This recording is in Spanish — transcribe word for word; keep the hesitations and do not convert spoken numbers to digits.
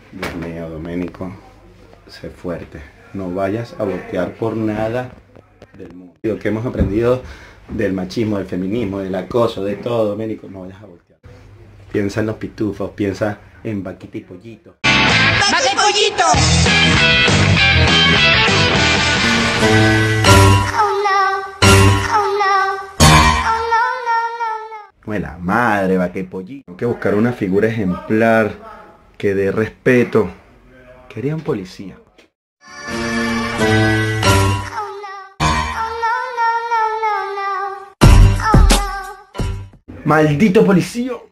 Dios mío, Doménico, sé fuerte. No vayas a voltear por nada del mundo. Lo que hemos aprendido del machismo, del feminismo, del acoso, de todo, Doménico, no vayas a voltear. Piensa en los pitufos, piensa en Vaquita y Pollito. ¡Vaca y Pollito! No es la madre, Vaca y Pollito. Hay que buscar una figura ejemplar que dé respeto. Quería un policía. ¡Maldito policía!